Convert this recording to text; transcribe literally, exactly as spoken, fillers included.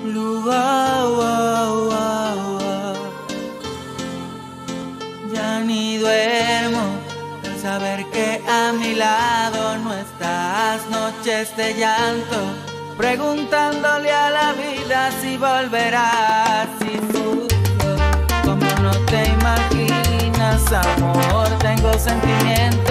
Lu- oh, oh, oh, oh. Ya ni duermo al saber que a mi lado no estás. Noches de llanto, preguntándole a la vida si volverás. Si sufro como no te imaginas, amor, tengo sentimientos